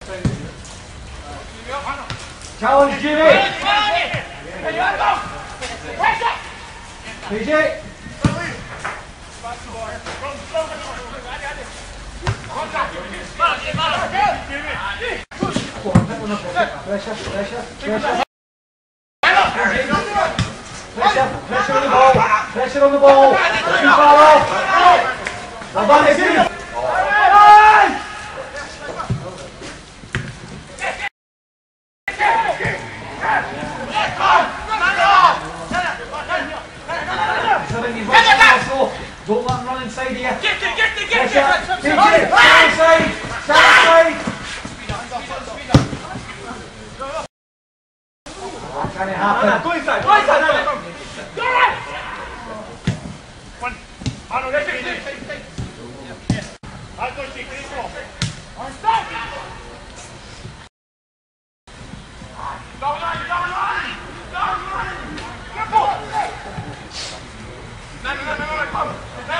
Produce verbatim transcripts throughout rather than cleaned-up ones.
Challenge, Jimmy! P J! Pressure, pressure, pressure. Pressure, pressure on the ball, pressure on the ball. Too far off. Well done, Izzy. Don't let him run inside here. Get it, get it, get it! Get it! Side side! Side side! That can't happen. Go inside! Go inside! Go right! One. Arnold, let's take it. I'll go see. Finish off. On stop! Down line, down line! Down line! Get ball! No, no, no, no, no, come!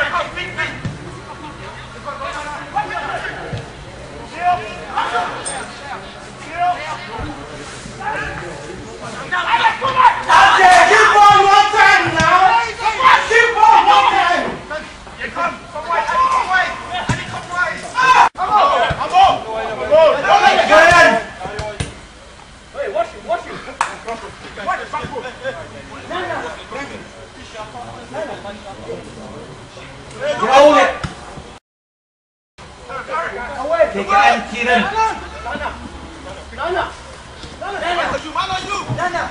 Take it in, Kieran. Nana! Nana! Nana! Nana!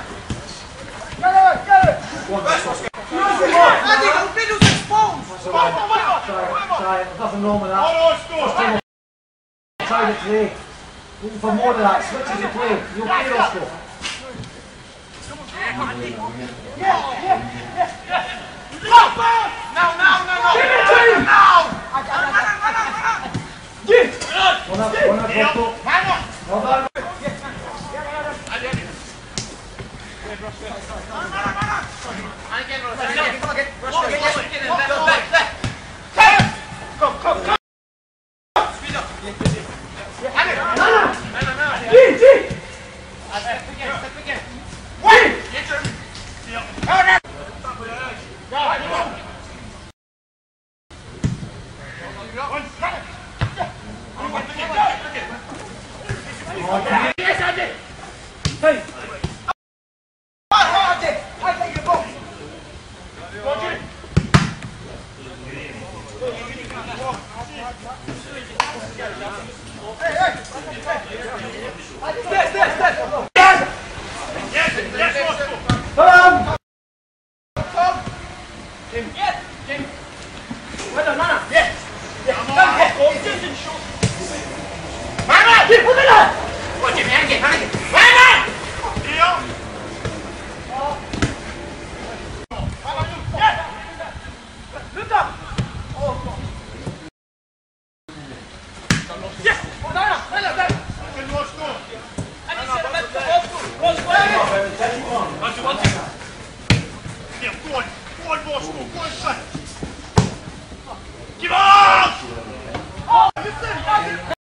Nothing wrong with that. Try to play. Looking for more of that. Switches of play. You'll play Roscoe. Yeah, yeah, yeah, yeah. Now, now, now, now. Give it to him! Now! One up, one up, Roscoe. Well done. Come, come, come! Speed up! Nana! Nana! G! G! Step again, step again! Wait! Get him! Yes, I did! Hey! I did! I take your ball! Roger! Hey, hey! Step, step, step! Yes! Yes, yes, Tom! Tom! Jim! Yes! Jim! Well done, Nana! Yes! Yes! Come on! Yes! Nana! Jim, put it on! Come on, Jimmy, hang it, hang it! Nana! Deal! Look up! Yes! Nana! Nana! Nana! Give up! Oh, listen!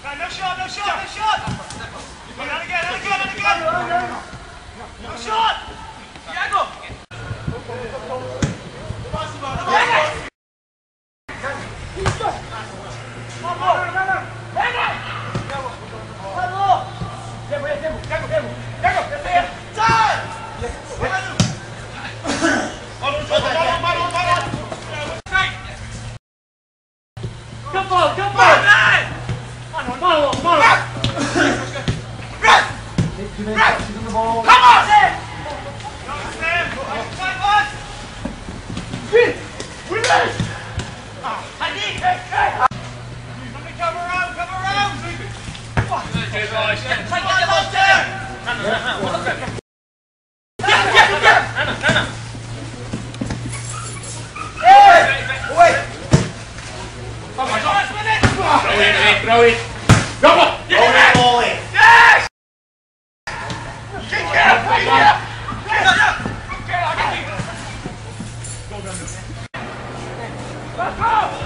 No shot, no shot, no shot! And again, and again, and again! No shot! Diego! Throw it! Go on! Yes! Ball it! Yes! Kick it! Kick it! Let's go!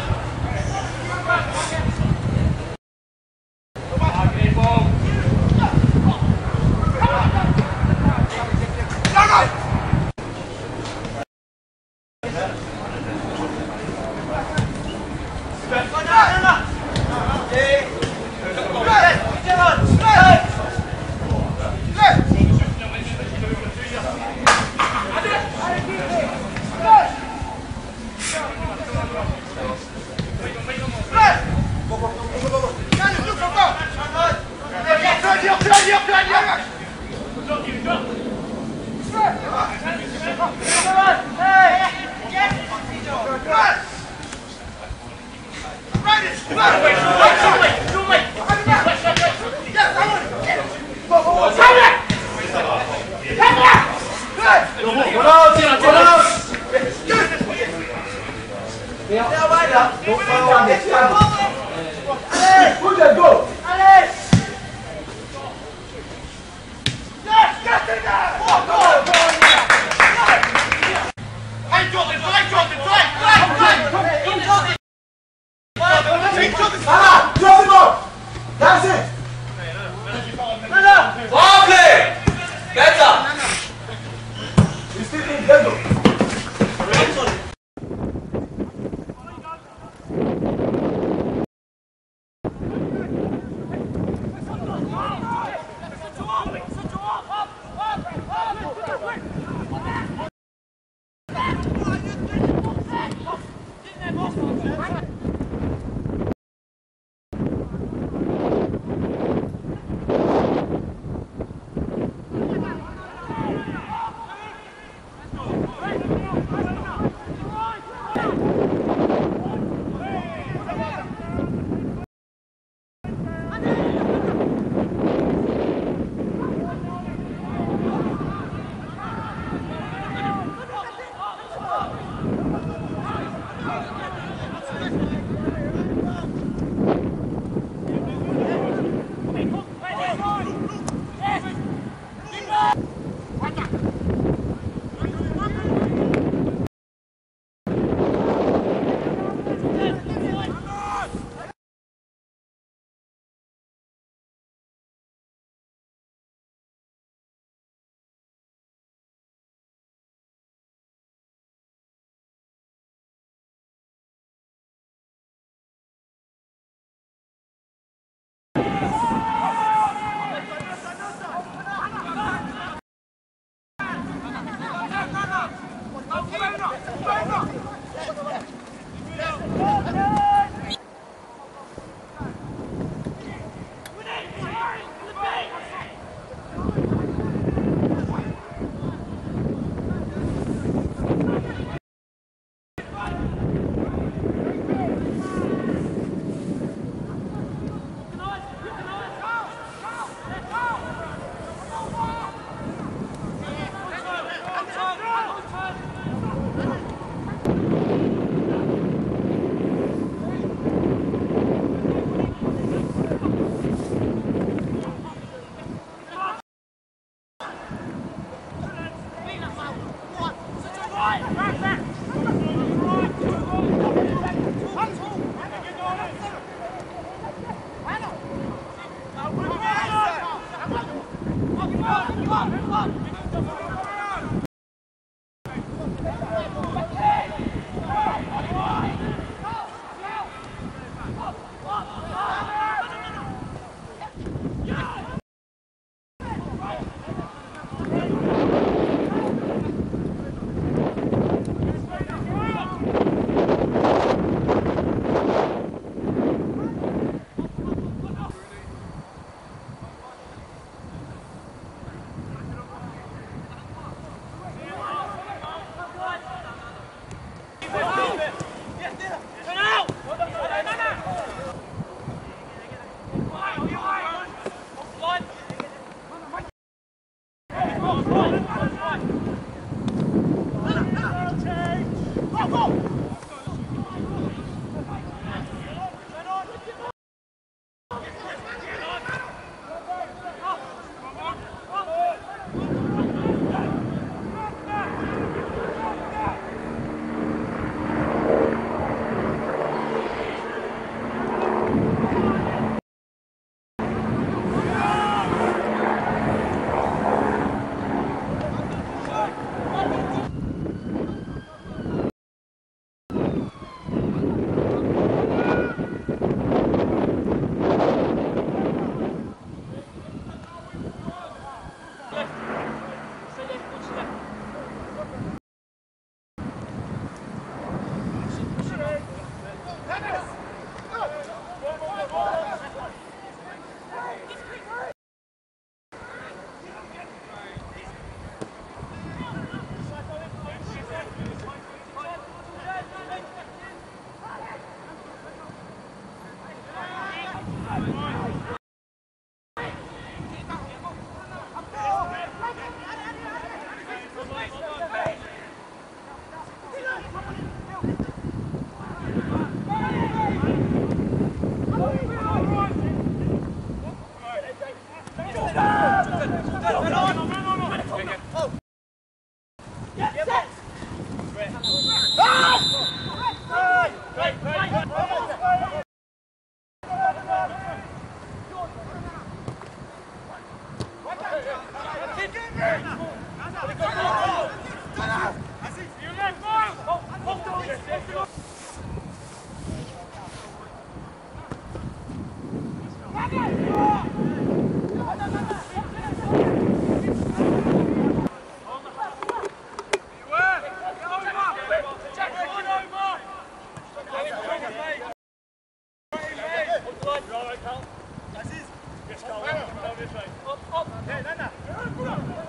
Das ist. Jetzt, Karl. Genau das way. Up, up. Hey, nein, nein.